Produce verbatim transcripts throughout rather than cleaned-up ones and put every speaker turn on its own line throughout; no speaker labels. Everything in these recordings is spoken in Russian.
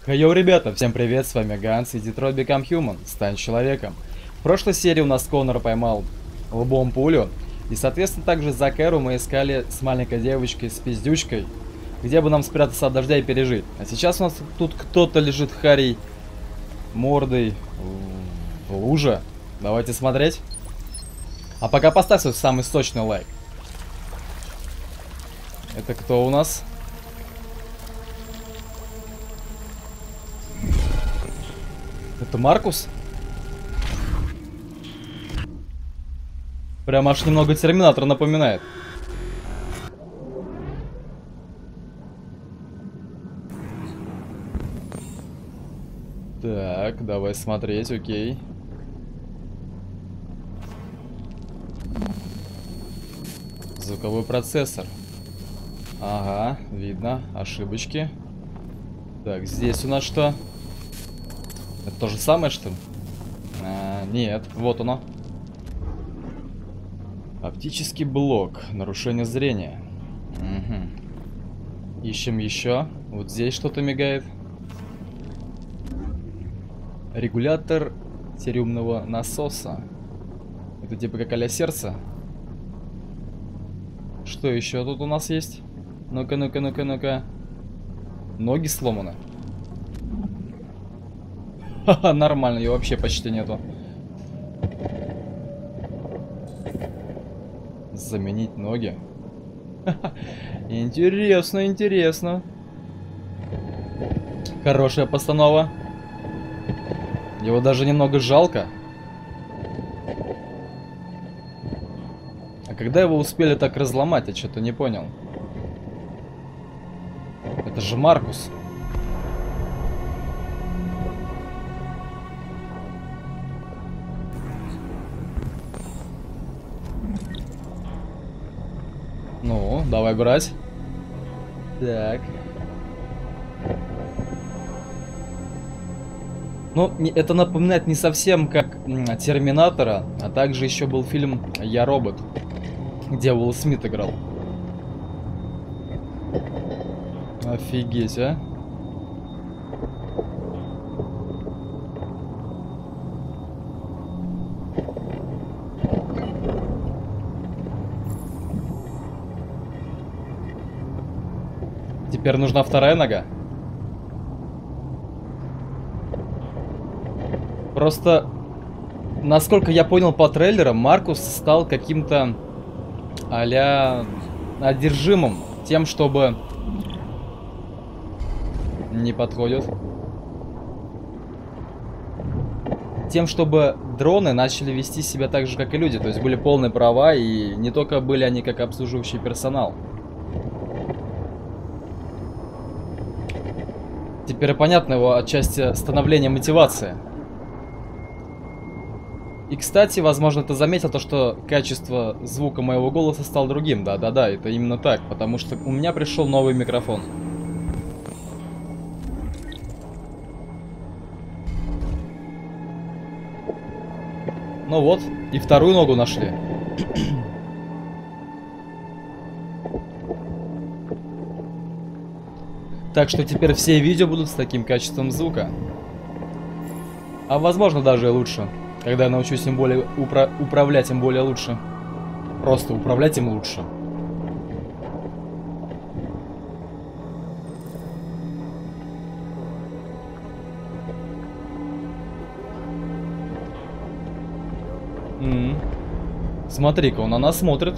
Йоу, ребята, всем привет, с вами Ганс и Detroit Become Human, стань человеком. В прошлой серии у нас Коннор поймал лбом пулю, и соответственно также за Кэру мы искали с маленькой девочкой, с пиздючкой, где бы нам спрятаться от дождя и пережить. А сейчас у нас тут кто-то лежит харей мордой в луже. Давайте смотреть. А пока поставь свой самый сочный лайк. Это кто у нас? Это Маркус? Прям аж немного Терминатор напоминает. Так, давай смотреть, окей. Звуковой процессор. Ага, видно, ошибочки. Так, здесь у нас что? Это то же самое, что ли? А, нет, вот оно. Оптический блок. Нарушение зрения. Угу. Ищем еще. Вот здесь что-то мигает. Регулятор териумного насоса. Это типа как а-ля сердце. Что еще тут у нас есть? Ну-ка, ну-ка, ну-ка, ну-ка. Ноги сломаны. Ха-ха, нормально, ее вообще почти нету. Заменить ноги. Интересно, интересно. Хорошая постанова. Его даже немного жалко. А когда его успели так разломать, я что-то не понял. Это же Маркус. Ну, давай брать. Так. Ну, это напоминает не совсем как Терминатора, а также еще был фильм «Я робот», где Уилл Смит играл. Офигеть, а? Теперь нужна вторая нога. Просто, насколько я понял по трейлерам, Маркус стал каким-то а-ля одержимым тем, чтобы... Не подходит. Тем, чтобы дроны начали вести себя так же, как и люди. То есть были полные права, и не только были они как обслуживающий персонал. Теперь понятно его отчасти становление мотивации. И, кстати, возможно, ты заметил то, что качество звука моего голоса стало другим. Да-да-да, это именно так, потому что у меня пришел новый микрофон. Ну вот, и вторую ногу нашли. Так что теперь все видео будут с таким качеством звука. А возможно даже и лучше. Когда я научусь им более упра управлять им более лучше. Просто управлять им лучше. М-м. Смотри-ка, он на нас смотрит.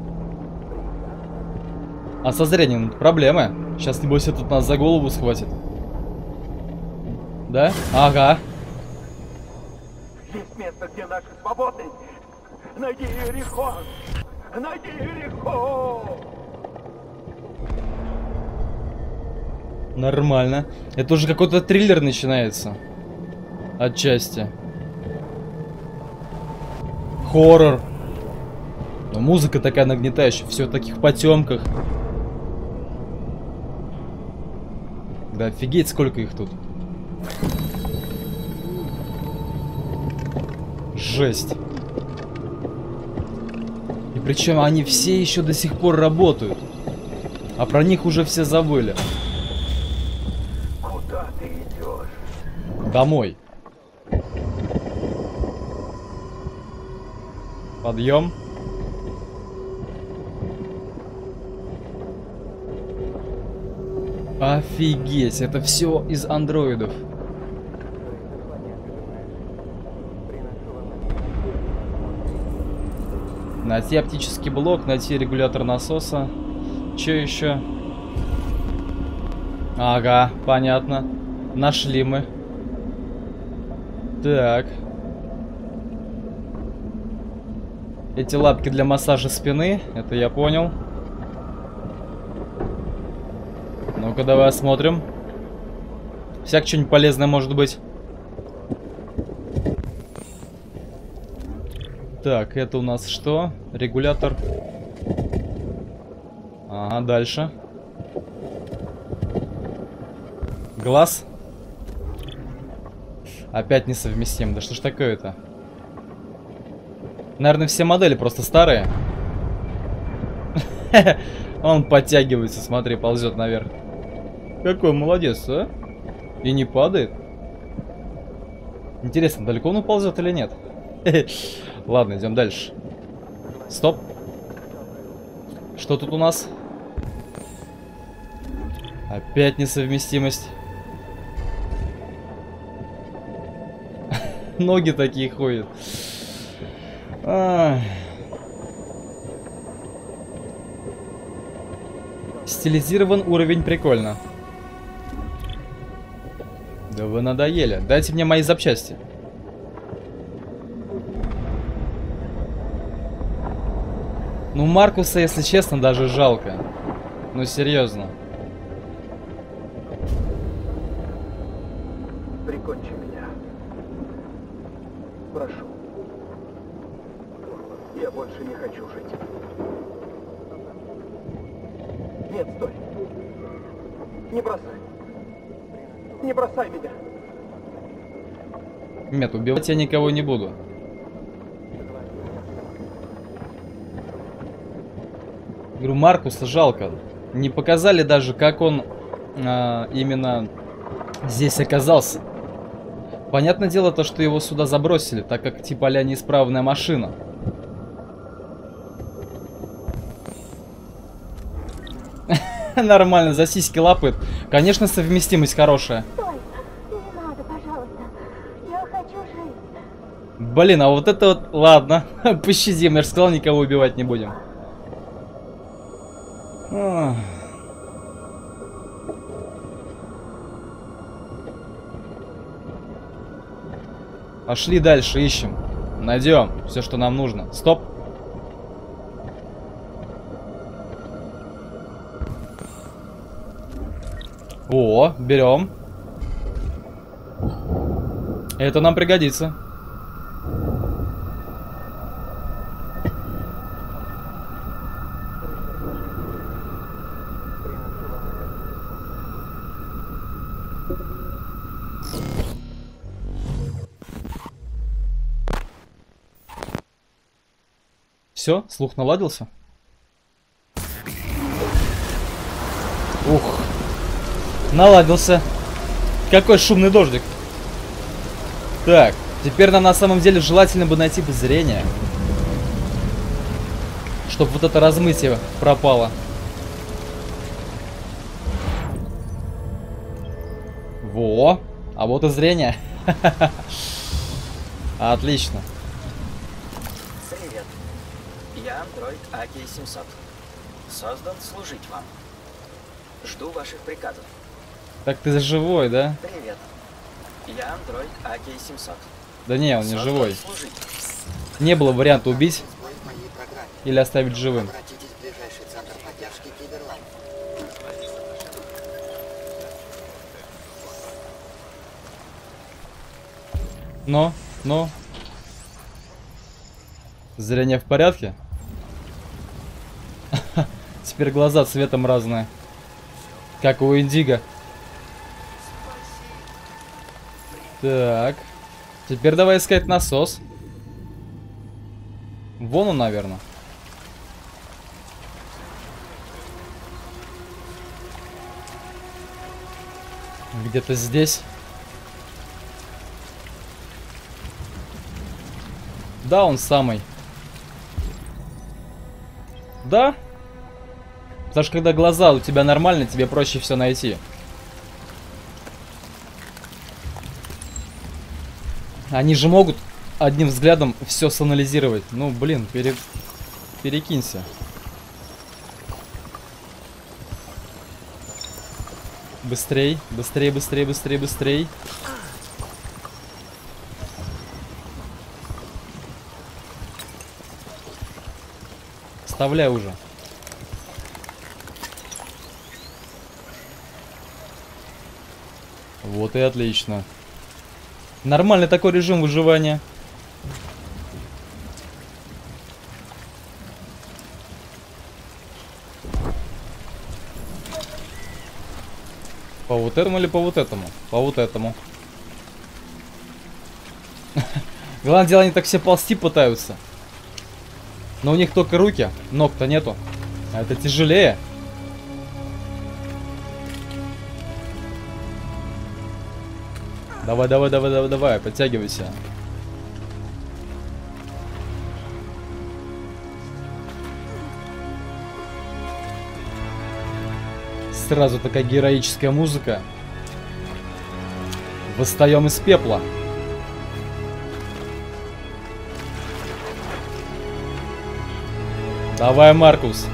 А со зрением проблемы. Сейчас, небось, этот нас за голову схватит. Да? Ага.
Есть место, где наши свободы. Найди Иерихон. Найди Иерихон.
Нормально. Это уже какой-то триллер начинается. Отчасти. Хоррор. Но музыка такая нагнетающая. Все в таких потемках. Да офигеть, сколько их тут. Жесть. И причем они все еще до сих пор работают. А про них уже все забыли.
Куда ты идешь?
Домой. Подъем. Офигеть, это все из андроидов. Найти оптический блок, найти регулятор насоса. Че еще? Ага, понятно. Нашли мы. Так. Эти лапки для массажа спины, это я понял. Ну-ка, давай осмотрим. Всяк что-нибудь полезное может быть. Так, это у нас что? Регулятор. Ага, дальше. Глаз. Опять несовместим. Да что ж такое-то? Наверное, все модели просто старые. Он подтягивается, смотри, ползет наверх. Какой молодец, а? И не падает. Интересно, далеко он уползет или нет? Ладно, идем дальше. Стоп. Что тут у нас? Опять несовместимость. Ноги такие ходят. А. Стилизирован уровень, прикольно. Да вы надоели. Дайте мне мои запчасти. Ну, Маркуса, если честно, даже жалко. Ну, серьезно.
Прикончи меня. Прошу. Я больше не хочу жить. Нет, стой. Не бросай. Не бросай меня.
Нет, убивать я никого не буду. Говорю, Маркуса жалко. Не показали даже, как он а, именно здесь оказался. Понятное дело то, что его сюда забросили, так как типа а-ля неисправная машина. Нормально, за сиськи лапает. Конечно, совместимость хорошая.
Стой! Не надо, пожалуйста. Я хочу жить.
Блин, а вот это вот... Ладно, пощадим. Я же сказал, никого убивать не будем. Ах. Пошли дальше, ищем. Найдем все, что нам нужно. Стоп. О, берем. Это нам пригодится. Все, слух наладился. Ух. Наладился. Какой шумный дождик. Так, теперь нам на самом деле желательно бы найти бы зрение. Чтобы вот это размытие пропало. Во, а вот и зрение. Отлично.
Привет. Я андроид А К семьсот. Создан служить вам. Жду ваших приказов.
Так ты живой, да?
Привет. Я андроид А К семьсот.
Да не, он не
Создан
живой.
служить.
Не было варианта убить
Сбой в моей программе.
или оставить живым.
Обратитесь в ближайший центр поддержки Киберлайн.
Но, но. Зрение в порядке? Теперь глаза цветом разные. Как у Индиго. Так. Теперь давай искать насос. Вон он, наверное. Где-то здесь. Да, он самый. Да? Потому что когда глаза у тебя нормальные, тебе проще все найти. Они же могут одним взглядом все санализировать. Ну, блин, пере... перекинься. Быстрей, быстрей, быстрей, быстрей, быстрей. Вставляй уже. Вот и отлично. Нормальный такой режим выживания. По вот этому или по вот этому? По вот этому. Главное дело, они так все ползти пытаются. Но у них только руки, ног-то нету. А это тяжелее. Давай, давай, давай, давай, давай, подтягивайся. Сразу такая героическая музыка. Восстаем из пепла. Давай, Маркус.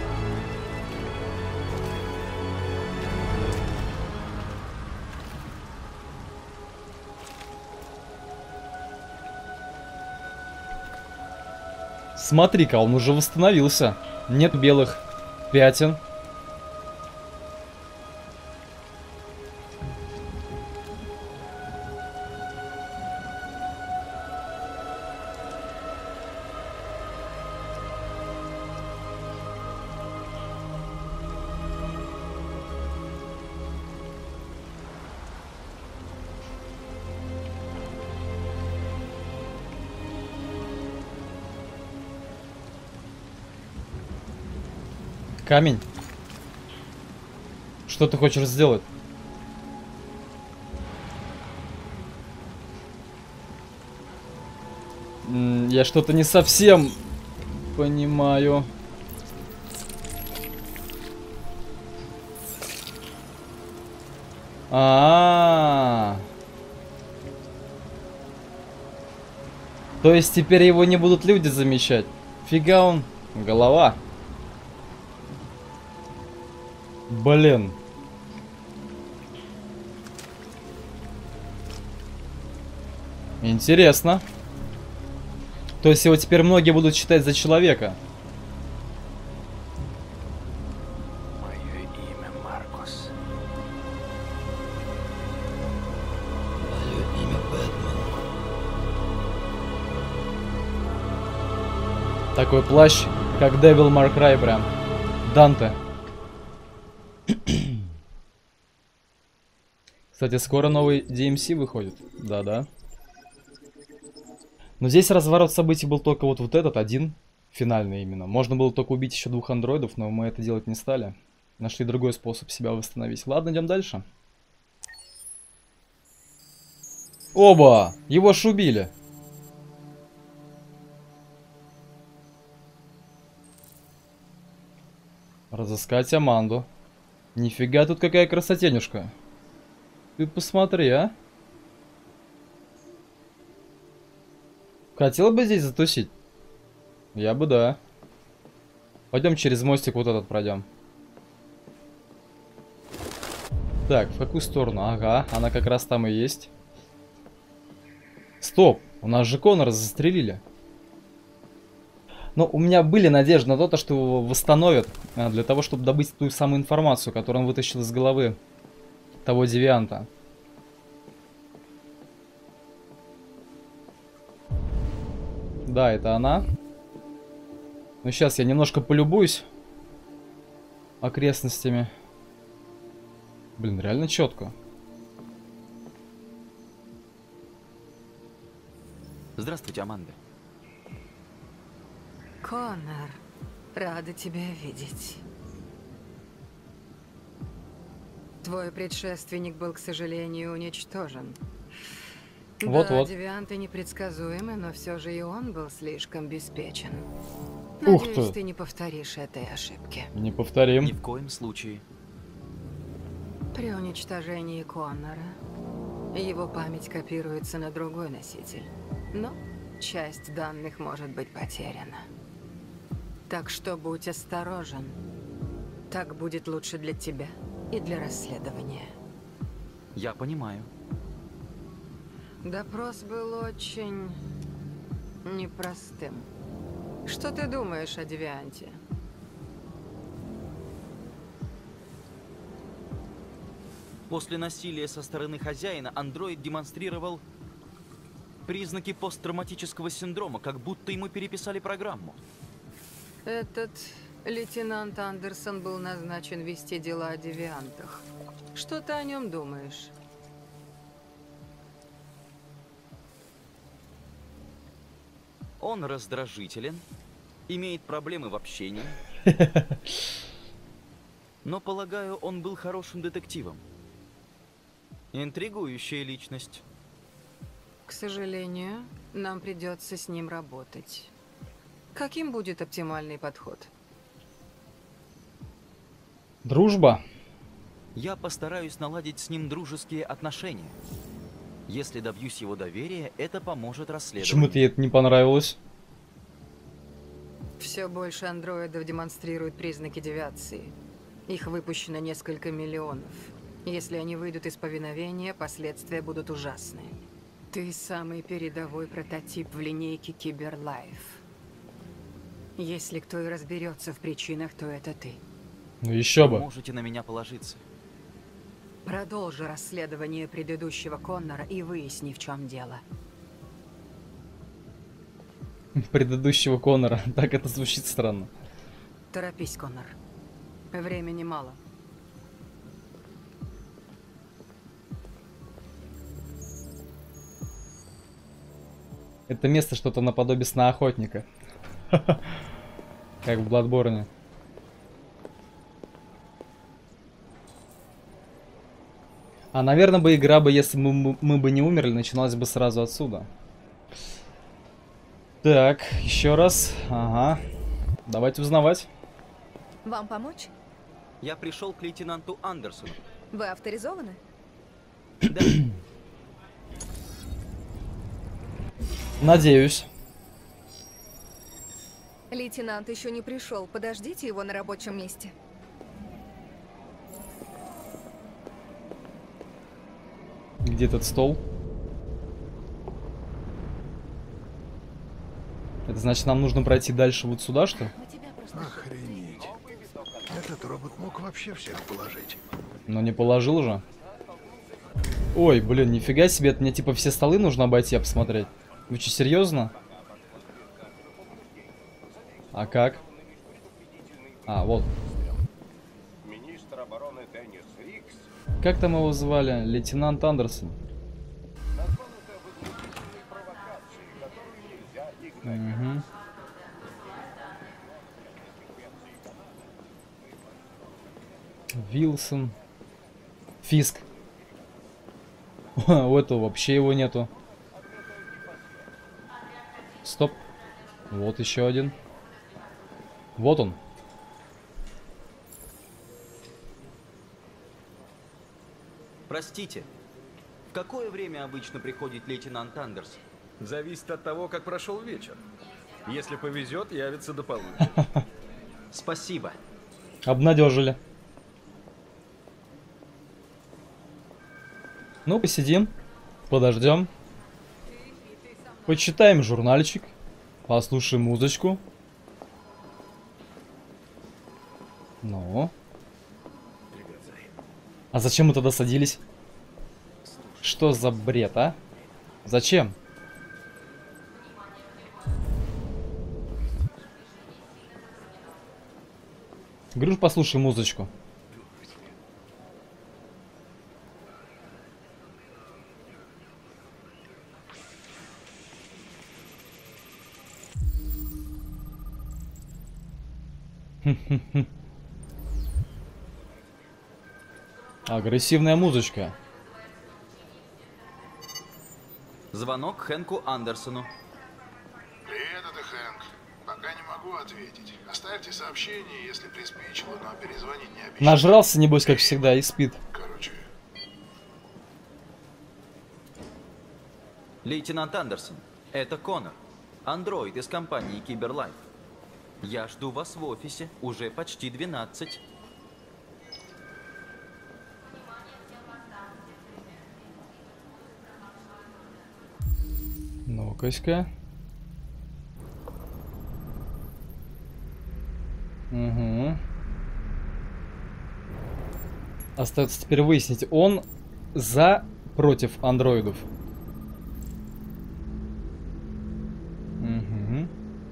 Смотри-ка, он уже восстановился. Нет белых пятен. Камень. Что ты хочешь сделать? М, я что-то не совсем понимаю. А-а-а. То есть теперь его не будут люди замечать? Фига он. Голова. Блин. Интересно. То есть его теперь многие будут считать за человека.
Мое имя Маркус.
Мое имя Бэтмен.
Такой плащ, как Девил Мар Край прям. Данте. Кстати, скоро новый ди эм си выходит. Да-да. Но здесь разворот событий был только вот, вот этот один. Финальный именно. Можно было только убить еще двух андроидов, но мы это делать не стали. Нашли другой способ себя восстановить. Ладно, идем дальше. Оба! Его ж убили. Разыскать Аманду. Нифига тут какая красотенюшка. Ты посмотри, а. Хотел бы здесь затусить? Я бы, да. Пойдем через мостик вот этот пройдем. Так, в какую сторону? Ага, она как раз там и есть. Стоп, у нас же Коннора застрелили. Но у меня были надежды на то, что его восстановят, для того, чтобы добыть ту самую информацию, которую он вытащил из головы того девианта. Да, это она. Ну, сейчас я немножко полюбуюсь окрестностями. Блин, реально четко.
Здравствуйте, Аманда.
Коннор, рада тебя видеть. Твой предшественник был, к сожалению, уничтожен.
Вот-вот.
Да, девианты непредсказуемы, но все же и он был слишком обеспечен.
Ух
Надеюсь,
ты.
ты не повторишь этой ошибки.
Не повторим.
Ни в коем случае.
При уничтожении Коннора его память копируется на другой носитель, но часть данных может быть потеряна. Так что будь осторожен. Так будет лучше для тебя и для расследования.
Я понимаю.
Допрос был очень непростым. Что ты думаешь о девианте?
После насилия со стороны хозяина андроид демонстрировал признаки посттравматического синдрома, как будто ему переписали программу.
Этот лейтенант Андерсон был назначен вести дела о девиантах. Что ты о нем думаешь?
Он раздражителен, имеет проблемы в общении. Но, полагаю, он был хорошим детективом. Интригующая личность.
К сожалению, нам придется с ним работать. Каким будет оптимальный подход?
Дружба.
Я постараюсь наладить с ним дружеские отношения. Если добьюсь его доверия, это поможет расследованию.
Почему тебе это не понравилось?
Все больше андроидов демонстрируют признаки девиации. Их выпущено несколько миллионов. Если они выйдут из повиновения, последствия будут ужасны. Ты самый передовой прототип в линейке Киберлайф. Если кто и разберется в причинах, то это ты.
Ну еще бы.
Можете на меня положиться.
Продолжи расследование предыдущего Коннора и выясни, в чем дело.
Предыдущего Коннора. Так это звучит странно.
Торопись, Коннор. Времени мало.
Это место что-то наподобие сна охотника. Как в Bloodborne. А, наверное, бы игра бы, если бы мы, мы бы не умерли, начиналась бы сразу отсюда. Так, еще раз. Ага. Давайте узнавать.
Вам помочь?
Я пришел к лейтенанту Андерсону.
Вы авторизованы?
Да.
Надеюсь.
Лейтенант еще не пришел. Подождите его на рабочем месте.
Где этот стол? Это значит, нам нужно пройти дальше вот сюда, что ли?
Охренеть. Этот робот мог вообще всех положить.
Но не положил же. Ой, блин, нифига себе. Это мне типа все столы нужно обойти, а посмотреть. Вы что, серьезно? А как? А, вот.
Министр обороны Деннис Рикс
Как там его звали? Лейтенант Андерсон.
назвал это возмутительной провокацией, которую нельзя игнорировать.
Угу. Вилсон. Фиск. У этого вообще его нету. Стоп. Вот еще один. Вот он.
Простите, в какое время обычно приходит лейтенант Андерсон?
Зависит от того, как прошел вечер. Если повезет, явится до полудня.
Спасибо.
Обнадежили. Ну, посидим. Подождем. Почитаем журнальчик. Послушаем музычку. Ну. А зачем мы туда садились? Что за бред, а? Зачем? Говорю, послушай музычку. Агрессивная музычка.
Звонок Хэнку Андерсону.
Привет, это Хэнк. Пока не могу ответить. Оставьте сообщение, если приспичило, но перезвонить не обещаю.
Нажрался, небось, как всегда, и спит.
Короче.
Лейтенант Андерсон, это Коннор, андроид из компании Киберлайф. Я жду вас в офисе, уже почти двенадцать.
Ну-ка-ка. Угу. Остается теперь выяснить, он за, против андроидов. Угу.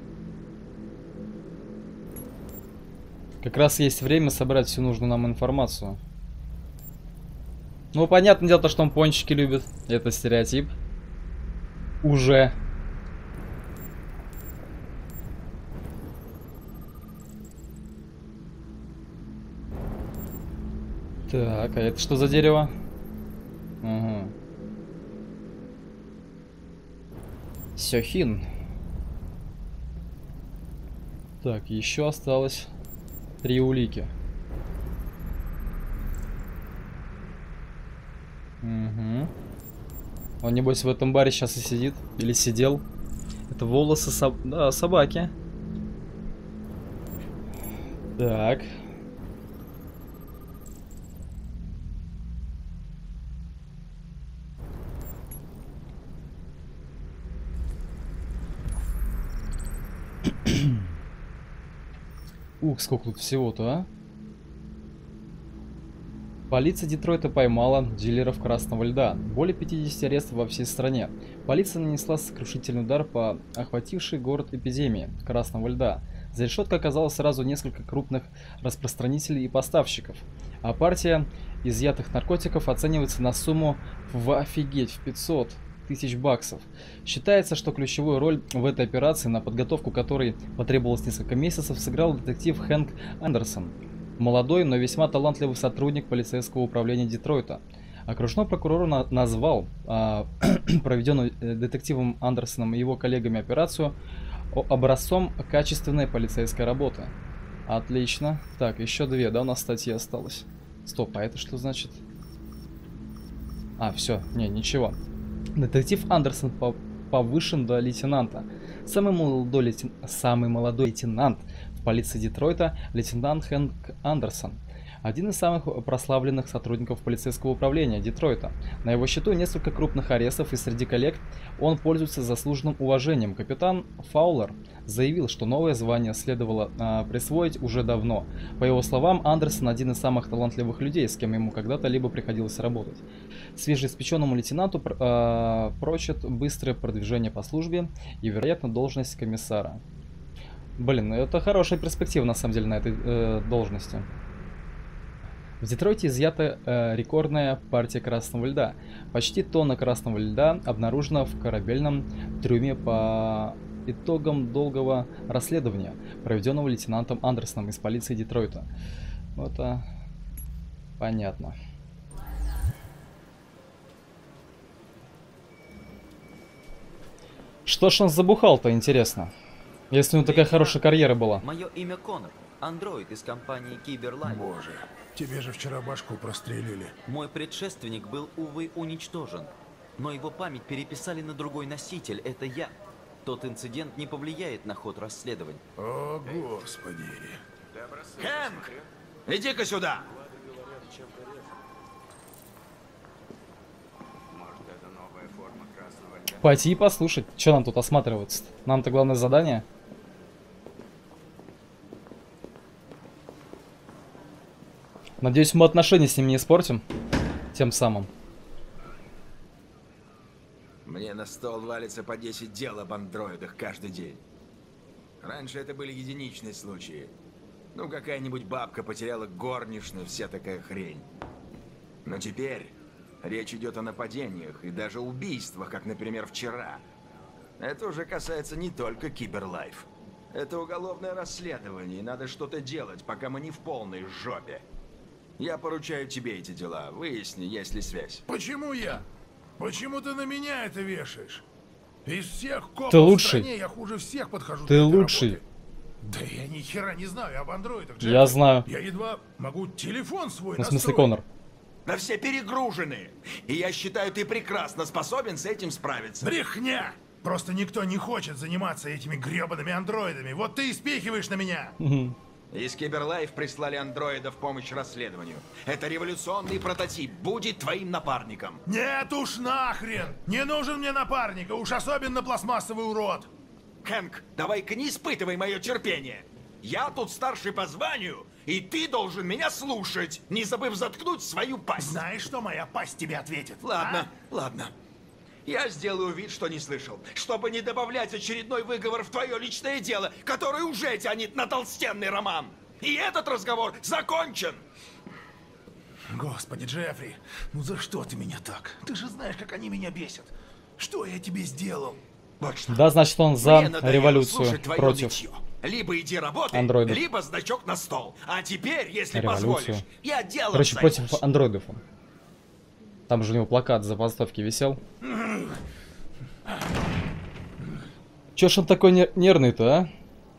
Как раз есть время собрать всю нужную нам информацию. Ну, понятное дело, что он пончики любит. Это стереотип. Уже. Так, а это что за дерево? Угу. Сёхин. Так, еще осталось три улики. Угу. Он, небось, в этом баре сейчас и сидит. Или сидел. Это волосы соб... да, собаки. Так. Ух, сколько тут всего-то, а? Полиция Детройта поймала дилеров красного льда. Более пятидесяти арестов во всей стране. Полиция нанесла сокрушительный удар по охватившей город эпидемии красного льда. За решеткой оказалось сразу несколько крупных распространителей и поставщиков. А партия изъятых наркотиков оценивается на сумму в офигеть, в пятьсот тысяч баксов. Считается, что ключевую роль в этой операции, на подготовку которой потребовалось несколько месяцев, сыграл детектив Хэнк Андерсон. Молодой, но весьма талантливый сотрудник полицейского управления Детройта. Окружной прокурор на назвал а, проведенную детективом Андерсоном и его коллегами операцию образцом качественной полицейской работы. Отлично. Так, еще две, да, у нас статьи осталось. Стоп, а это что значит? А, все, не, ничего. Детектив Андерсон повышен до лейтенанта. Самый молодой, лейтен... Самый молодой лейтенант в полиции Детройта — лейтенант Хэнк Андерсон. Один из самых прославленных сотрудников полицейского управления Детройта. На его счету несколько крупных арестов, и среди коллег он пользуется заслуженным уважением. Капитан Фаулер заявил, что новое звание следовало а, присвоить уже давно. По его словам, Андерсон один из самых талантливых людей, с кем ему когда-то либо приходилось работать. Свежеиспеченному лейтенанту а, прочат быстрое продвижение по службе и, вероятно, должность комиссара. Блин, это хорошая перспектива, на самом деле, на этой э, должности. В Детройте изъята э, рекордная партия красного льда. Почти тонна красного льда обнаружена в корабельном трюме по итогам долгого расследования, проведенного лейтенантом Андерсоном из полиции Детройта. Это понятно. Что ж он забухал-то, интересно? Если у него такая хорошая карьера была.
Мое имя Коннор, андроид из компании Киберлайф.
Боже, тебе же вчера башку прострелили.
Мой предшественник был, увы, уничтожен. Но его память переписали на другой носитель, это я. Тот инцидент не повлияет на ход расследования.
О, господи.
Хэнк, иди-ка сюда!
Пойти и послушать, что нам тут осматривается. Нам-то главное задание. Надеюсь, мы отношения с ним не испортим. Тем самым.
Мне на стол валится по десять дел об андроидах каждый день. Раньше это были единичные случаи. Ну, какая-нибудь бабка потеряла горничную, вся такая хрень. Но теперь речь идет о нападениях и даже убийствах, как, например, вчера. Это уже касается не только Киберлайф. Это уголовное расследование, и надо что-то делать, пока мы не в полной жопе. Я поручаю тебе эти дела. Выясни, есть ли связь.
Почему я? Почему ты на меня это вешаешь? Из всех копов
Ты
в
лучший.
стране я хуже всех подхожу.
Ты
для этой
лучший.
работы. Да я ни хера не знаю об андроидах, Джеффри.
Я знаю.
Я едва могу телефон свой
Ну, в смысле,
настроить.
Коннор.
Да все перегружены. И я считаю, ты прекрасно способен с этим справиться.
Брехня! Просто никто не хочет заниматься этими гребаными андроидами. Вот ты и спихиваешь на меня.
Из Киберлайф прислали андроида в помощь расследованию. Это революционный прототип. Будет твоим напарником.
Нет уж нахрен! Не нужен мне напарник, а уж особенно пластмассовый урод.
Хэнк, давай-ка не испытывай мое терпение. Я тут старший по званию, и ты должен меня слушать, не забыв заткнуть свою пасть.
Знаешь, что моя пасть тебе ответит?
Ладно,
а?
ладно. Я сделаю вид, что не слышал, чтобы не добавлять очередной выговор в твое личное дело, которое уже тянет на толстенный роман. И этот разговор закончен.
Господи, Джеффри, ну за что ты меня так? Ты же знаешь, как они меня бесят. Что я тебе сделал?
Вот что.
Да, значит, он за
Мне надоело
революцию
слушать твое
против
нытье. Либо иди работай,
андроидов.
либо значок на стол. А теперь, если
Революцию.
позволишь, я делом
Короче,
займусь.
против андроидов он. Там же у него плакат за забастовки висел. Чё ж он такой нер- нервный-то, а?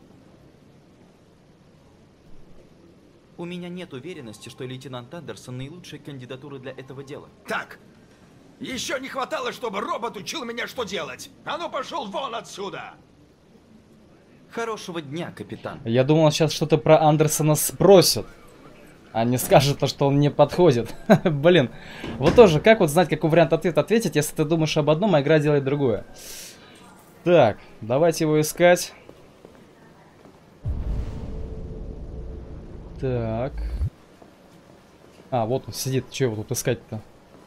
У меня нет уверенности, что лейтенант Андерсон наилучшая кандидатура для этого дела.
Так, еще не хватало, чтобы робот учил меня, что делать. А ну пошел вон отсюда!
Хорошего дня, капитан.
Я думал, он сейчас что-то про Андерсона спросит. А не скажет то, что он не подходит. Блин. Вот тоже, как вот знать, какой вариант ответа ответить, если ты думаешь об одном, а игра делает другое. Так, давайте его искать. Так. А, вот он сидит. Че его тут искать-то?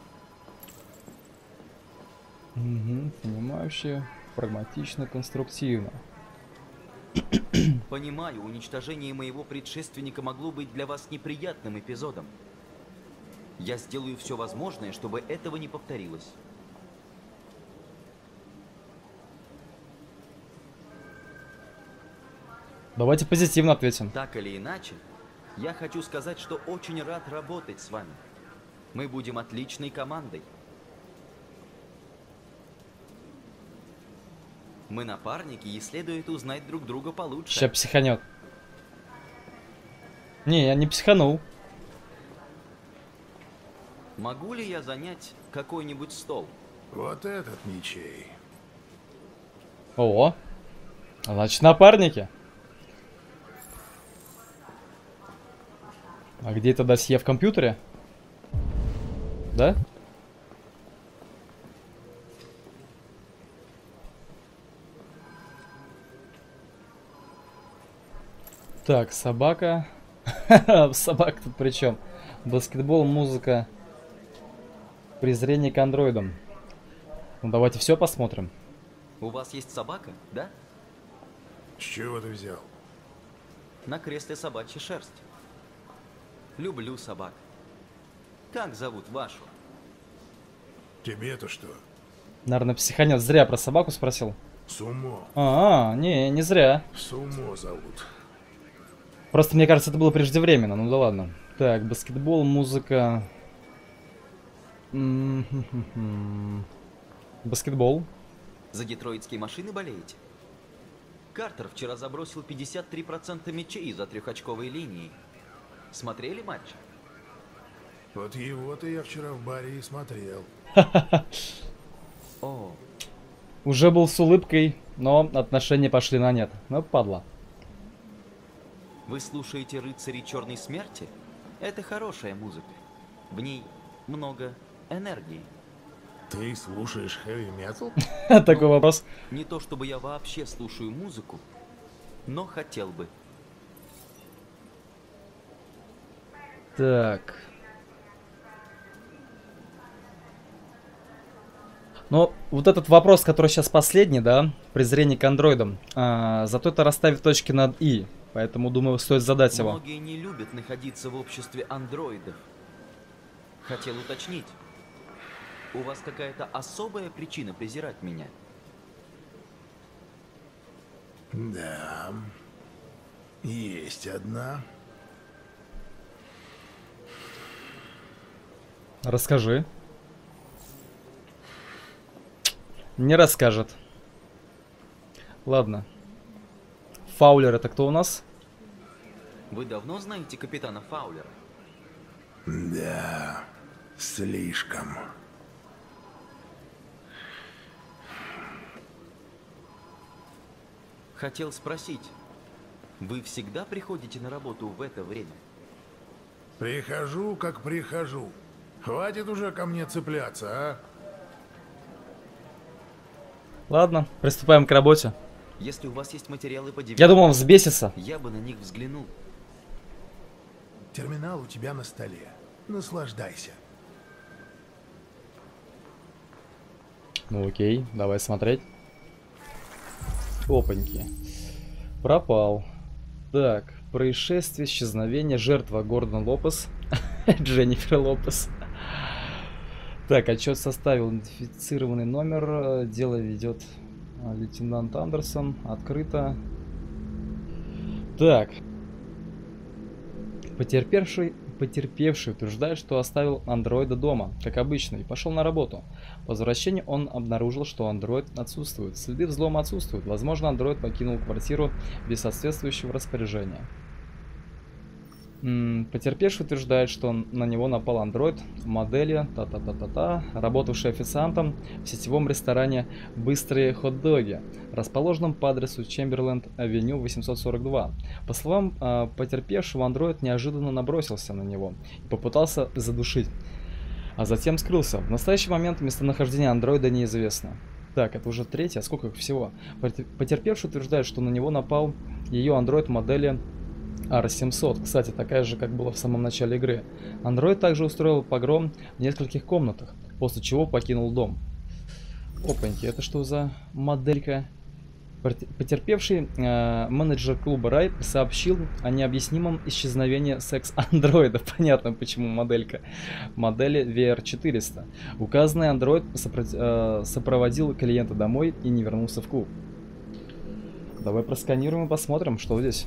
Угу, понимающе, прагматично, конструктивно.
Понимаю, уничтожение моего предшественника могло быть для вас неприятным эпизодом. Я сделаю все возможное, чтобы этого не повторилось.
Давайте позитивно ответим.
Так или иначе, я хочу сказать, что очень рад работать с вами. Мы будем отличной командой. Мы напарники, и следует узнать друг друга получше.
Сейчас психанет. Не, я не психанул.
Могу ли я занять какой-нибудь стол?
Вот этот ничей.
О, значит, напарники. А где это досье в компьютере? Да? Так, собака. Собака тут при чем? Баскетбол, музыка. Презрение к андроидам. Ну давайте все посмотрим.
У вас есть собака, да?
С чего ты взял?
На кресле собачья шерсть. Люблю собак. Как зовут вашу?
Тебе-то что?
Наверное, психанет зря про собаку спросил.
Сумо.
А, не, не зря.
Сумо зовут.
Просто мне кажется, это было преждевременно, ну да ладно. Так, баскетбол, музыка. М-м-м-м. Баскетбол.
За детройтские машины болеете? Картер вчера забросил пятьдесят три процента мячей за трехочковой линией. Смотрели матч?
Вот его-то я вчера в баре и смотрел.
О.
Уже был с улыбкой, но отношения пошли на нет. Ну, падла.
Вы слушаете «Рыцарей Черной Смерти»? Это хорошая музыка. В ней много энергии.
Ты слушаешь хэви-метал?
Такой вопрос.
Не то чтобы я вообще слушаю музыку, но хотел бы.
Так. Но вот этот вопрос, который сейчас последний, да, презрение к андроидам, а, зато это расставит точки над «и». Поэтому, думаю, стоит задать его.
Многие не любят находиться в обществе андроидов. Хотел уточнить. У вас какая-то особая причина презирать меня?
Да. Есть одна.
Расскажи. Не расскажет. Ладно. Фаулер это кто у нас?
Вы давно знаете капитана Фаулера?
Да, слишком.
Хотел спросить, вы всегда приходите на работу в это время?
Прихожу, как прихожу. Хватит уже ко мне цепляться, а?
Ладно, приступаем к работе.
Если у вас есть материалы по
Я думал, он взбесится.
я бы на них взглянул.
Терминал у тебя на столе. Наслаждайся.
Ну окей, давай смотреть. Опаньки. Пропал. Так, происшествие, исчезновение, жертва Гордон Лопес. Дженнифер Лопес. Так, отчет составил идентифицированный номер. Дело ведет лейтенант Андерсон. Открыто. Так. Потерпевший, потерпевший утверждает, что оставил андроида дома, как обычно, и пошел на работу. По возвращении он обнаружил, что андроид отсутствует. Следы взлома отсутствуют. Возможно, андроид покинул квартиру без соответствующего распоряжения. М-м, потерпевший утверждает, что на него напал андроид модели та-та-та-та-та, работавший официантом в сетевом ресторане «Быстрые хот-доги», расположенном по адресу Чемберленд-авеню восемьсот сорок два. По словам э, потерпевшего, андроид неожиданно набросился на него и попытался задушить, а затем скрылся. В настоящий момент местонахождение андроида неизвестно. Так, это уже третье, а сколько их всего? Потерпевший утверждает, что на него напал ее андроид модели ар семьсот. Кстати, такая же, как была в самом начале игры. Андроид также устроил погром в нескольких комнатах, после чего покинул дом. Опаньки, это что за моделька? Потерпевший э, менеджер клуба Рай сообщил о необъяснимом исчезновении секс-андроида. Понятно, почему моделька. Модели ви ар четыреста. Указанный андроид сопро э, сопроводил клиента домой и не вернулся в клуб. Давай просканируем и посмотрим, что здесь.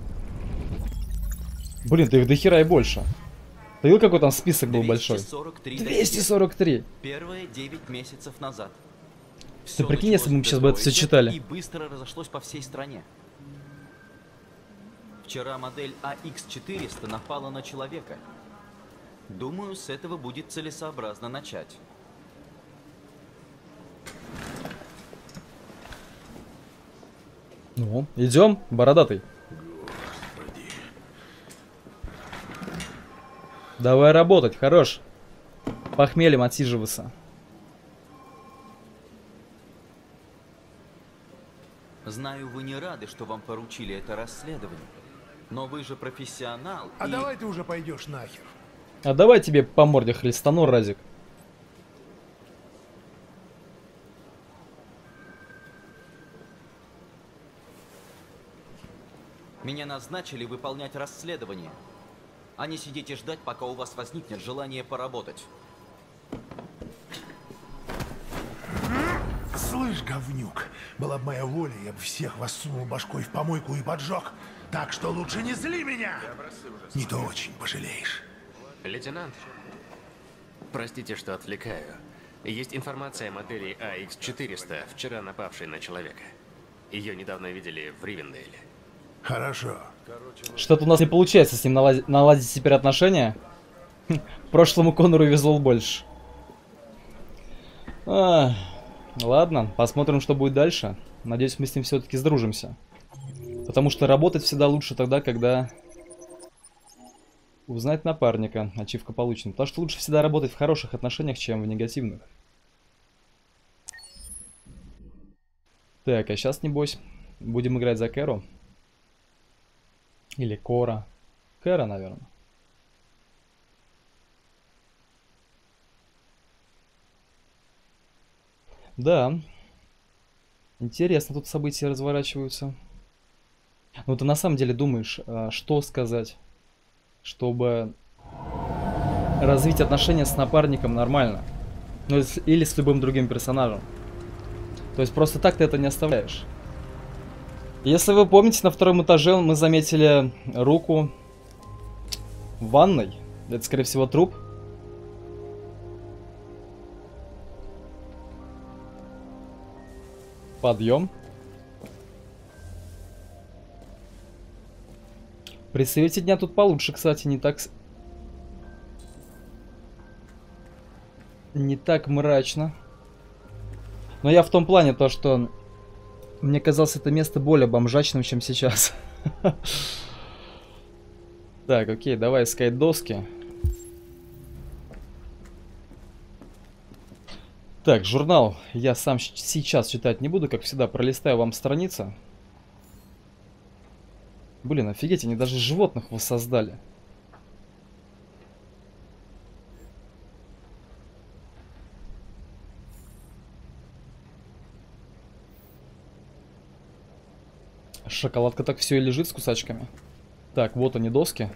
Блин, да их до хера и больше. Ты видел, какой там список был большой? двести сорок три.
Первые девять месяцев назад.
Ты прикинь, если бы мы сейчас бы это все читали.
И быстро разошлось по всей стране. Вчера модель а икс четыреста напала на человека. Думаю, с этого будет целесообразно начать.
Ну, идем, бородатый. Давай работать, хорош. Похмельем отсиживаться.
Знаю, вы не рады, что вам поручили это расследование. Но вы же профессионал.
А
и...
давай ты уже пойдешь нахер.
А давай тебе по морде хлестану, Разик.
Меня назначили выполнять расследование, а не сидеть и ждать, пока у вас возникнет желание поработать.
Слышь, говнюк, была бы моя воля, я бы всех вас сунул башкой в помойку и поджег. Так что лучше не зли меня. Не то очень пожалеешь.
Лейтенант, простите, что отвлекаю. Есть информация о модели а икс четыреста, вчера напавшей на человека. Ее недавно видели в Ривендейле.
Хорошо.
Что-то у нас не получается с ним наладить, наладить теперь отношения. Прошлому Конору везло больше. А, ладно, посмотрим, что будет дальше. Надеюсь, мы с ним все-таки сдружимся. Потому что работать всегда лучше тогда, когда узнать напарника. Ачивка получена. Потому что лучше всегда работать в хороших отношениях, чем в негативных. Так, а сейчас, небось, будем играть за Кэру. Или Кора. Кэра, наверное. Да. Интересно тут события разворачиваются. Ну ты на самом деле думаешь, что сказать, чтобы развить отношения с напарником нормально. Ну или с любым другим персонажем. То есть просто так ты это не оставляешь. Если вы помните, на втором этаже мы заметили руку в ванной. Это, скорее всего, труп. Подъем. При свете дня тут получше, кстати, не так... Не так мрачно. Но я в том плане, то что... Мне казалось это место более бомжачным, чем сейчас. Так, окей, давай искать доски. Так, журнал я сам сейчас читать не буду, как всегда, пролистаю вам страницы. Блин, офигеть, они даже животных воссоздали. Шоколадка так все и лежит с кусачками. Так, вот они доски.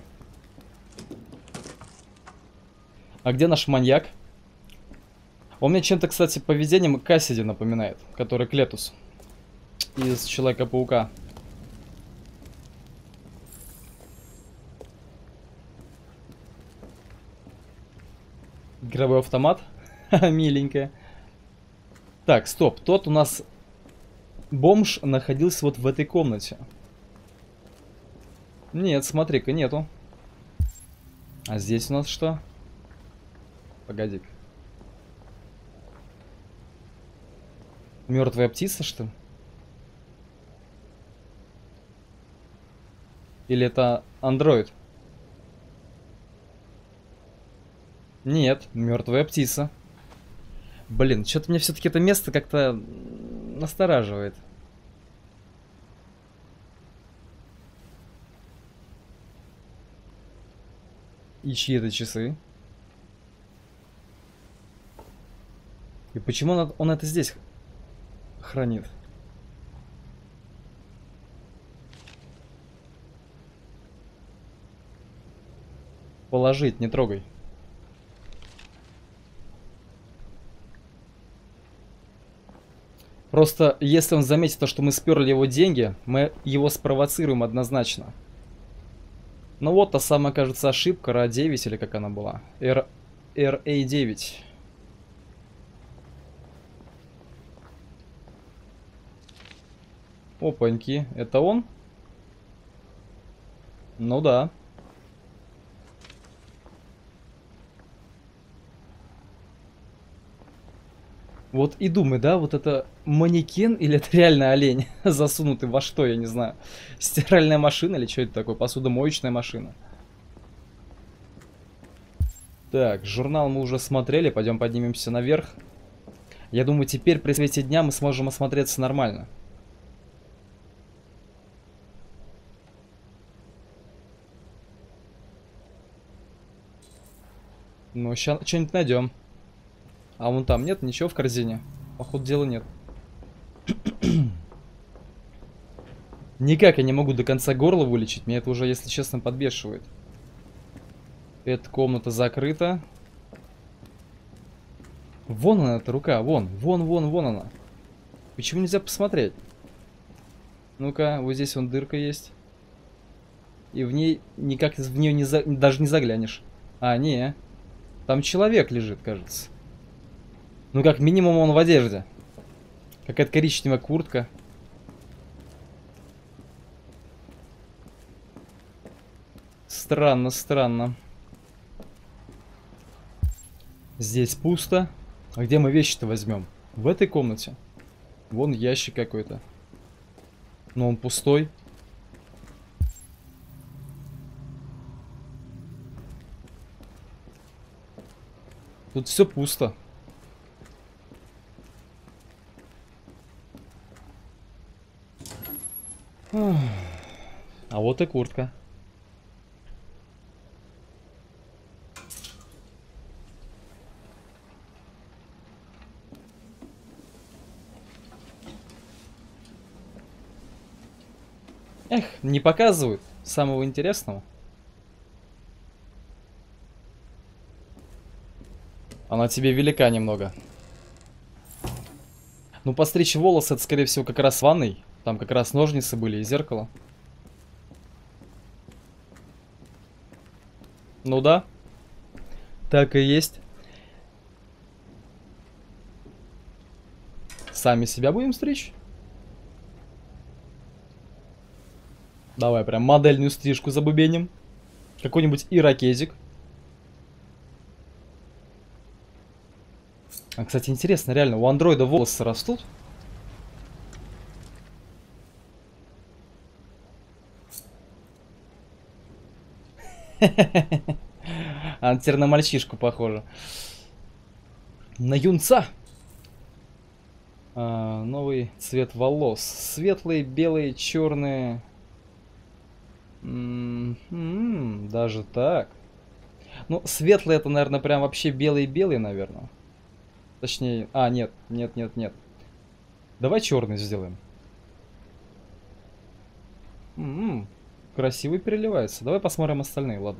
А где наш маньяк? Он мне чем-то, кстати, поведением Кассиди напоминает, который Клетус из Человека-паука. Игровой автомат. Миленькая. Так, стоп. Тот у нас бомж находился вот в этой комнате. Нет, смотри-ка, нету. А здесь у нас что? Погоди-ка. Мертвая птица, что ли? Или это андроид? Нет, мертвая птица. Блин, что-то мне все-таки это место как-то настораживает. И чьи это часы? И почему он, он это здесь хранит? Положить, не трогай. Просто, если он заметит то, что мы сперли его деньги, мы его спровоцируем однозначно. Ну вот, та самая, кажется, ошибка, эр а девять, или как она была? эр эй девять. Опаньки, это он? Ну да. Вот и думай, да, вот это манекен или это реально олень, засунутый во что, я не знаю. Стиральная машина или что это такое? Посудомоечная машина. Так, журнал мы уже смотрели, пойдем поднимемся наверх. Я думаю, теперь при свете дня мы сможем осмотреться нормально. Ну, сейчас что-нибудь найдем. А вон там нет ничего в корзине? Походу дела нет. Никак я не могу до конца горло вылечить. Меня это уже, если честно, подбешивает. Эта комната закрыта. Вон она, эта рука. Вон, вон, вон, вон она. Почему нельзя посмотреть? Ну-ка, вот здесь вон дырка есть. И в ней никак в нее не за... даже не заглянешь. А, не. Там человек лежит, кажется. Ну, как минимум, он в одежде. Какая-то коричневая куртка. Странно, странно. Здесь пусто. А где мы вещи-то возьмем? В этой комнате. Вон ящик какой-то. Но он пустой. Тут все пусто. А вот и куртка. Эх, не показывают самого интересного. Она тебе велика немного. Ну, постричь волосы, это, скорее всего, как раз в ванной. Там как раз ножницы были и зеркало. Ну да. Так и есть. Сами себя будем стричь? Давай прям модельную стрижку забубеним. Какой-нибудь ирокезик. А, кстати, интересно, реально, у андроида волосы растут? А теперь на мальчишку похоже. На юнца. А, новый цвет волос. Светлые, белые, черные. М-м-м, даже так. Ну, светлый это, наверное, прям вообще белый-белый, наверное. Точнее... А, нет, нет, нет, нет. Давай черный сделаем. М-м, красиво переливается. Давай посмотрим остальные, ладно.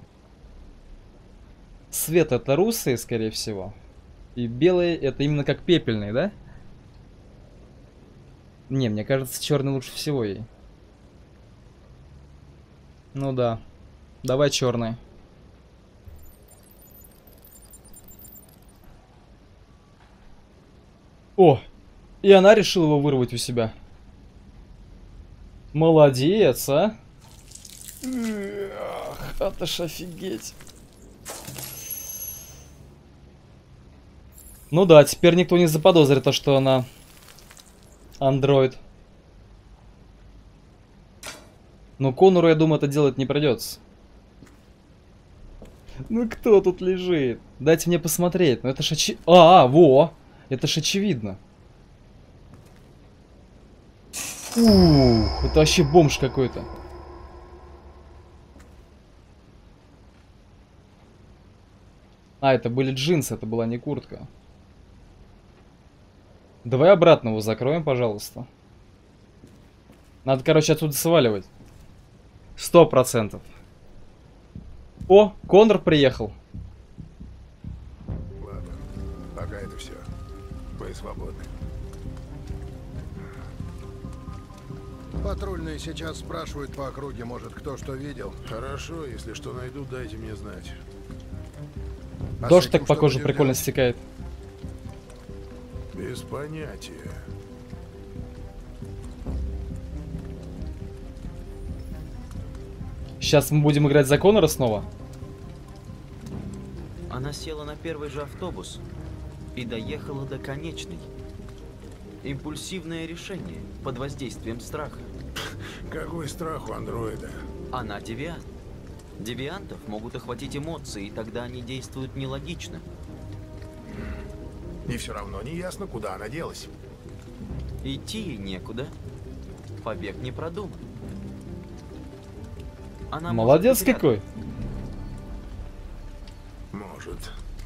Свет это русые, скорее всего. И белые это именно как пепельный, да? Не, мне кажется, черный лучше всего ей. Ну да. Давай черный. О! И она решила его вырвать у себя. Молодец, а? Эх, это ж офигеть. Ну да, теперь никто не заподозрит, то, что она андроид. Но Конору, я думаю, это делать не придется. Ну кто тут лежит? Дайте мне посмотреть. Ну это ж очи... А, а, во! Это ж очевидно. Фух, это вообще бомж какой-то. А, это были джинсы, это была не куртка. Давай обратно его закроем, пожалуйста. Надо, короче, отсюда сваливать. Сто процентов. О, Конор приехал.
Ладно, пока это все. Вы свободны. Патрульные сейчас спрашивают по округе, может, кто что видел. Хорошо, если что найдут, дайте мне знать. А
дождь так, похоже, прикольно делать? Стекает.
Без понятия.
Сейчас мы будем играть за Конора снова.
Она села на первый же автобус и доехала до конечной. Импульсивное решение под воздействием страха.
Какой страх у андроида?
Она девиант. Девиантов могут охватить эмоции, и тогда они действуют нелогично.
И все равно не ясно, куда она делась.
Идти ей некуда. Побег не продуман. Она
молодец какой.
Может.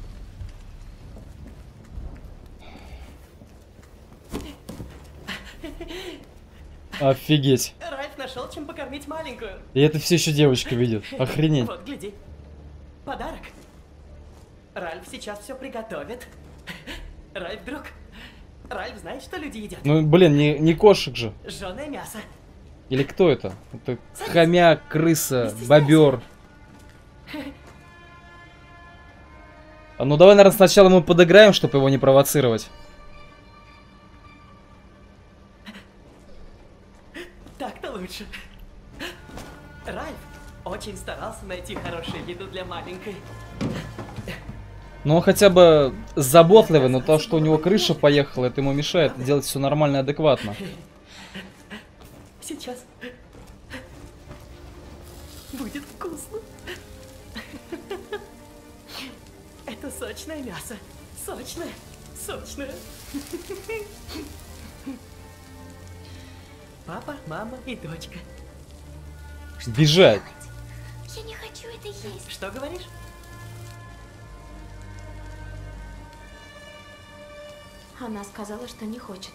Офигеть.
Ральф нашел, чем покормить маленькую.
И это все еще девочка видит. Охренеть.
Вот, гляди. Подарок. Ральф сейчас все приготовит. Ральф, друг. Ральф знает, что люди едят.
Ну, блин, не, не кошек же.
Жженое мясо.
Или кто это? Это хомяк, крыса, бобер. А ну давай, наверное, сначала мы подыграем, чтобы его не провоцировать.
Так-то лучше. Ральф очень старался найти хорошую еду для маленькой.
Ну, он хотя бы заботливый, но то, что у него крыша поехала, это ему мешает делать все нормально и адекватно.
Сейчас будет вкусно. Это сочное мясо. Сочное, сочное. Папа, мама и дочка.
Бежать.
Я не хочу это есть.
Что говоришь?
Она сказала, что не хочет.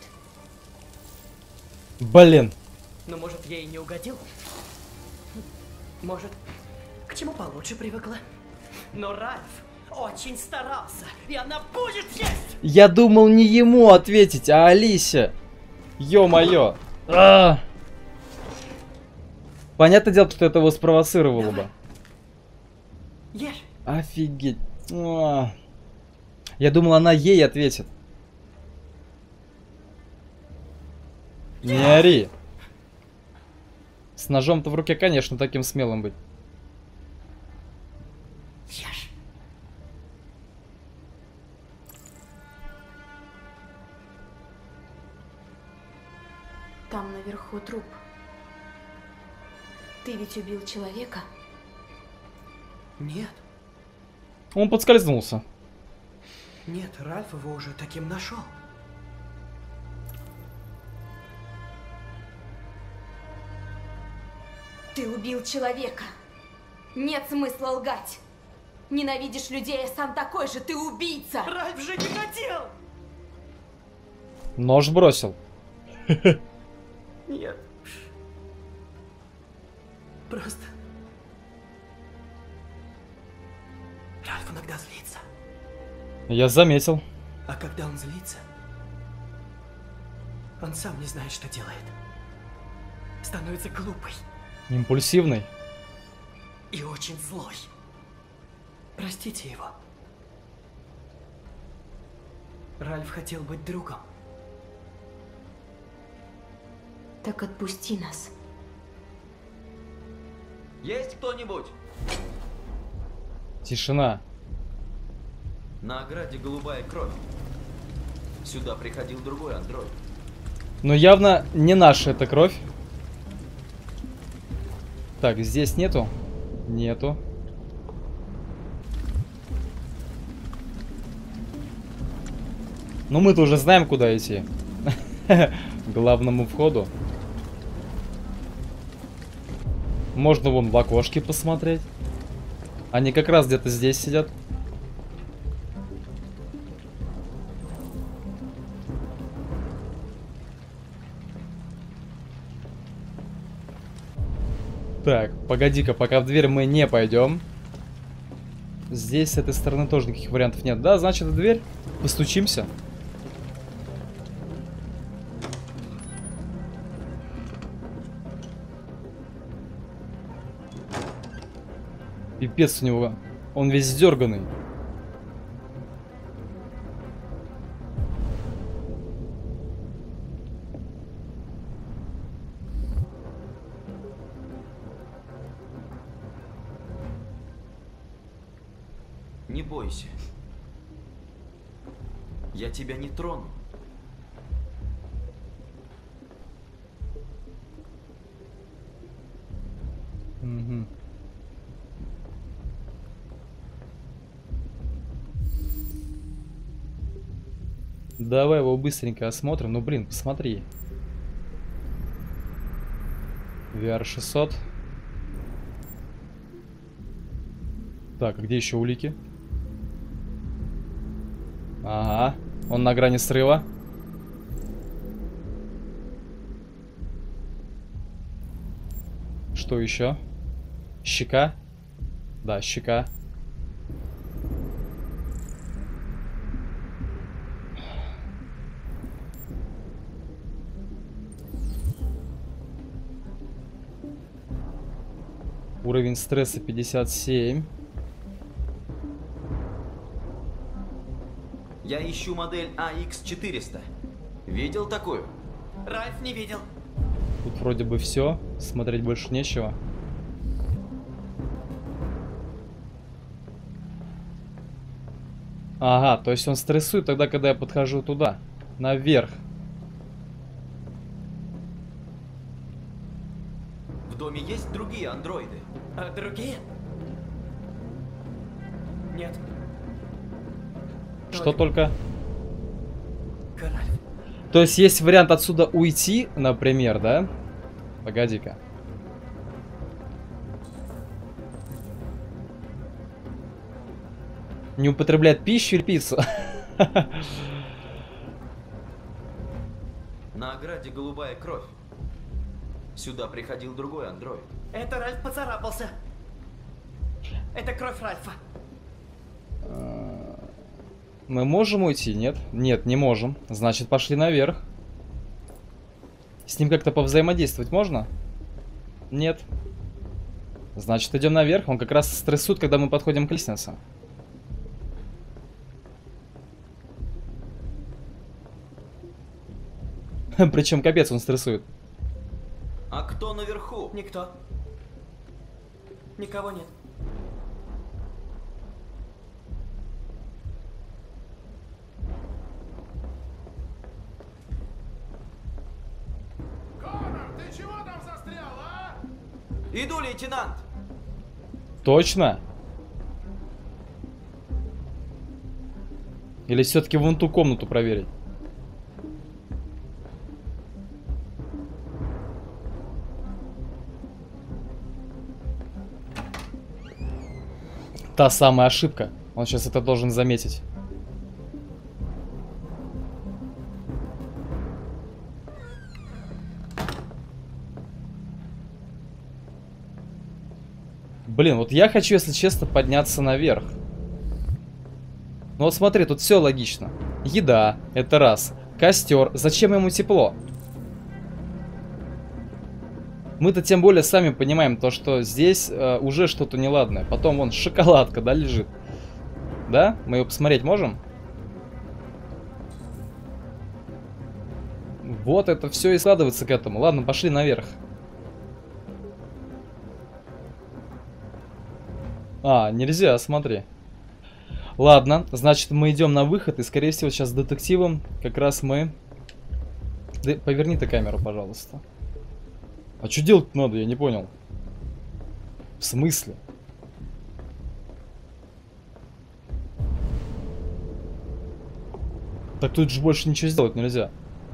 Блин.
Ну, может, я и не угодил? Может, к чему получше привыкла? Но Ральф очень старался, и она будет есть!
Я думал не ему ответить, а Алисе. Ё-моё. А! Понятное дело, что это его спровоцировало бы.
Ешь.
Офигеть. А. Я думал, она ей ответит. Не ори. С ножом-то в руке, конечно, таким смелым быть.
Ешь.
Там наверху труп. Ты ведь убил человека?
Нет.
Он подскользнулся.
Нет, Ральф его уже таким нашел.
Ты убил человека. Нет смысла лгать. Ненавидишь людей, а сам такой же. Ты убийца.
Ральф же не хотел.
Нож бросил.
Нет. Просто... Ральф иногда злится.
Я заметил.
А когда он злится, он сам не знает, что делает. Становится глупый.
Импульсивный.
И очень злой. Простите его. Ральф хотел быть другом.
Так отпусти нас.
Есть кто-нибудь?
Тишина.
На ограде голубая кровь. Сюда приходил другой андроид.
Но явно не наша эта кровь. Так, здесь нету? Нету. Ну мы-то уже знаем, куда идти. К главному входу. Можно вон в окошке посмотреть. Они как раз где-то здесь сидят. Так, погоди-ка, пока в дверь мы не пойдем. Здесь с этой стороны тоже никаких вариантов нет. Да, значит, в дверь. Постучимся. Пипец у него. Он весь сдерганный.
Не бойся. Я тебя не трону.
Угу. Давай его быстренько осмотрим. Ну, блин, посмотри. ви ар шестьсот. Так, а где еще улики? Ага, он на грани срыва. Что еще? Щека? Да, щека. Уровень стресса пятьдесят семь.
Я ищу модель а икс четыреста. Видел такую?
Ральф не видел.
Тут вроде бы все. Смотреть больше нечего. Ага, то есть он стрессует тогда, когда я подхожу туда. Наверх.
В доме есть другие андроиды?
А другие? Нет.
Что только?
Ральф.
То есть есть вариант отсюда уйти, например, да? Погоди-ка. Не употребляет пищу или пиццу?
На ограде голубая кровь. Сюда приходил другой андроид.
Это Ральф поцарапался. Это кровь Ральфа.
Мы можем уйти? Нет? Нет, не можем. Значит, пошли наверх. С ним как-то повзаимодействовать можно? Нет. Значит, идем наверх. Он как раз стрессует, когда мы подходим к лестнице. Причем капец он стрессует.
А кто наверху?
Никто. Никого нет.
Конор, ты чего там застрял, а?
Иду, лейтенант.
Точно? Или все-таки вон ту комнату проверить? Та самая ошибка. Он сейчас это должен заметить. Блин, вот я хочу, если честно, подняться наверх. Ну вот смотри, тут все логично. Еда, это раз. Костер. Зачем ему тепло? Мы-то тем более сами понимаем то, что здесь э, уже что-то неладное. Потом вон шоколадка, да, лежит. Да? Мы ее посмотреть можем? Вот это все и складывается к этому. Ладно, пошли наверх. А, нельзя, смотри. Ладно, значит, мы идем на выход. И, скорее всего, сейчас с детективом как раз мы... Да, поверни-то камеру, пожалуйста. А что делать надо, я не понял. В смысле? Так тут же больше ничего сделать нельзя.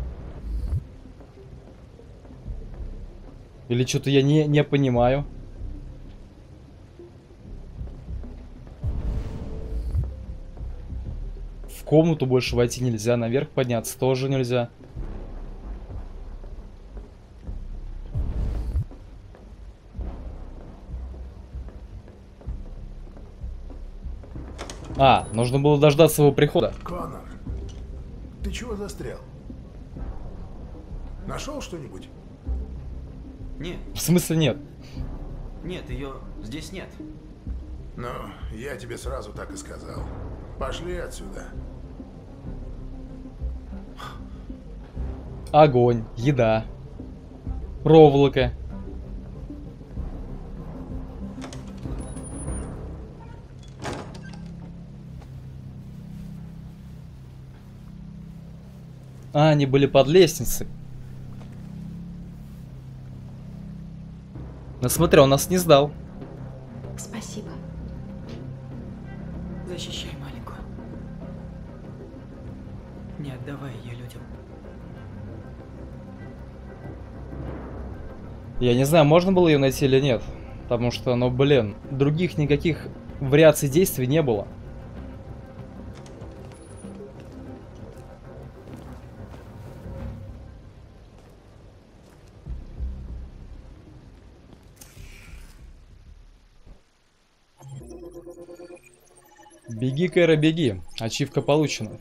Или что-то я не, не понимаю. В комнату больше войти нельзя, наверх подняться тоже нельзя. А, нужно было дождаться его прихода.
Конор, ты чего застрял? Нашел что-нибудь?
Нет.
В смысле нет?
Нет, ее здесь нет.
Ну, я тебе сразу так и сказал. Пошли отсюда.
Огонь, еда, проволока. А, они были под лестницей. Ну смотри, он нас не сдал.
Спасибо.
Защищай маленькую. Не отдавай ее людям.
Я не знаю, можно было ее найти или нет. Потому что, ну блин, других никаких вариаций действий не было. Беги, Кэра, беги. Ачивка получена.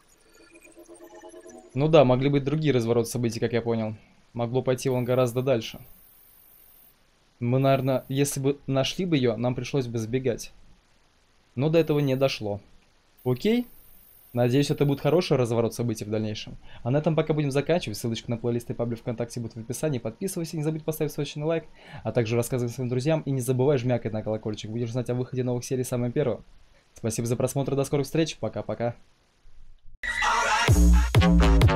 Ну да, могли быть другие развороты событий, как я понял. Могло пойти он гораздо дальше. Мы, наверное, если бы нашли бы ее, нам пришлось бы сбегать. Но до этого не дошло. Окей? Надеюсь, это будет хороший разворот событий в дальнейшем. А на этом пока будем заканчивать. Ссылочка на плейлист и паблик ВКонтакте будет в описании. Подписывайся, не забудь поставить свой лайк. А также рассказывай своим друзьям. И не забывай жмякать на колокольчик. Будешь знать о выходе новых серий самым первым. Спасибо за просмотр. До скорых встреч. Пока-пока.